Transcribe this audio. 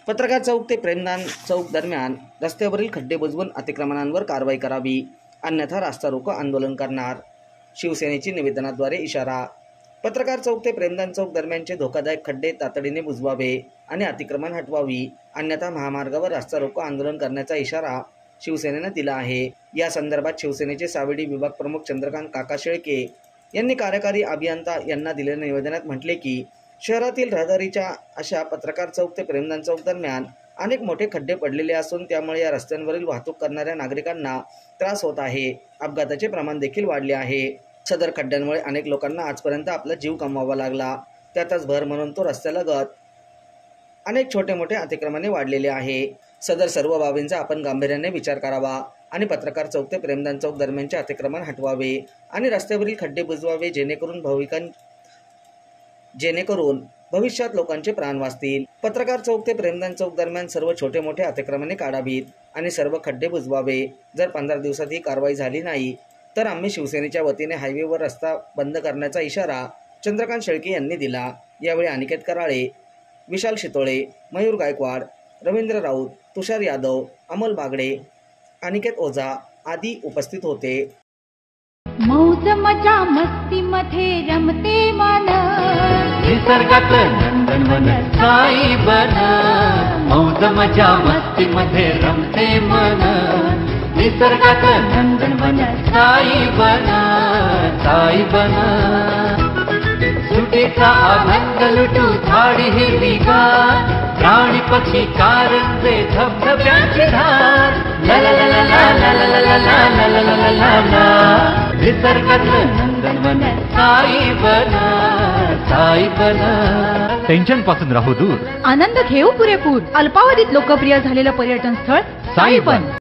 पत्रकार चौक ते प्रेमदान चौक दरम्यान रस्त्यावरील खड्डे बुजवून अतिक्रमणांवर कारवाई करावी, अन्यथा रास्ता रोको आंदोलन करणार, शिवसेनेची निवेदनाद्वारे इशारा। पत्रकार चौक ते प्रेमदान चौक दरम्यानचे धोकादायक खड्डे तातडीने बुजवावे आणि अतिक्रमण हटवावी, अन्यथा महामार्गावर रास्ता रोको आंदोलन करण्याचा इशारा शिवसेनेने दिला आहे। या संदर्भात शिवसेनेचे सावेडी विभाग प्रमुख चंद्रकांत काका शेळके यांनी कार्यकारी अभियंता यांना दिलेल्या निवेदनात म्हटले की शहरातील रहदारीच्या अशा पत्रकार चौक ते प्रेमदान चौक दरम्यान अनेक मोठे खड्डे पडलेले असून त्यामुळे या रस्त्यांवरील वाहतूक करणाऱ्या नागरिकांना त्रास होत आहे। अपघाताचे प्रमाण देखील वाढले आहे। सदर खड्ड्यांमुळे अनेक लोकांना आजपर्यंत आपला जीव गमवावा लागला। त्यातच भर म्हणून तो रस्त्यालगत अनेक छोटे मोठे अतिक्रमणे वाढलेले आहे। सदर सर्व बाबींचा आपण गांभीर्याने विचार करावा आणि पत्रकार चौक ते प्रेमदान चौक दरम्यानचे अतिक्रमण हटवावे आणि रस्त्यावरील खड्डे बुजवावे, जेणेकरून भविष्यात लोकांचे प्राण वाचतील। पत्रकार चौक ते प्रेमदान चौक दरम्यान सर्व छोटे मोठे अतिक्रमणे काढावीत आणि सर्व खड्डे बुजवावे। जर 15 दिवसात ही कारवाई झाली नाही तर आम्ही शिवसेनेच्या वतीने हायवेवर रस्ता बंद करण्याचा इशारा चंद्रकांत शेळके यांनी दिला। यावेळी अनिकेत कराळे, विशाल शितोळे, मयूर गायकवाड, रवींद्र राऊत, तुषार यादव, अमोल बागडे, अनिकेत ओझा आदी उपस्थित होते। मौज मजा मस्ती मध्ये रमते मन, निसर्गात नंदनवन साई बन। मौज मजा मस्ती मध्ये रमते मन, निसर्गात नंदनवन साई बन, साई बन। सुटीचा आनंद लुटू झाडी हिरवीगार, प्राणी पक्षी कारंजे धबधब्याची धार, ला ला ला ला ला ला ला ला ला ला ला ला ला। निसर्गातलं नंदनवन साई बन, साई बन। टेन्शन पासून राहू दूर, आनंद घेऊ पुरेपूर। अल्पावधीत लोकप्रिय झालेलं पर्यटन स्थळ साई बन।